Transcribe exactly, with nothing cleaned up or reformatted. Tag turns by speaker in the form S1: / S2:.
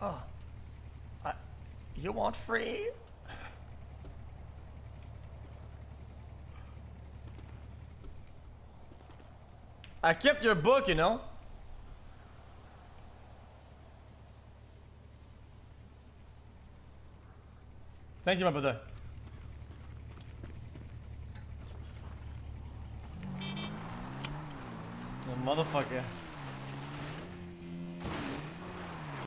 S1: Oh. I, you want free? I kept your book, you know. Thank you, my brother. The motherfucker.